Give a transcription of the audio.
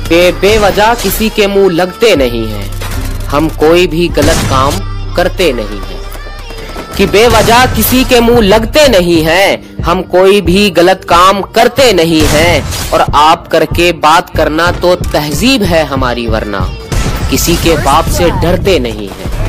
बेवजह किसी के मुंह लगते नहीं हैं, हम कोई भी गलत काम करते नहीं हैं। कि बेवजह किसी के मुंह लगते नहीं हैं, हम कोई भी गलत काम करते नहीं हैं। और आप करके बात करना तो तहजीब है हमारी, वरना किसी के बाप से डरते नहीं हैं।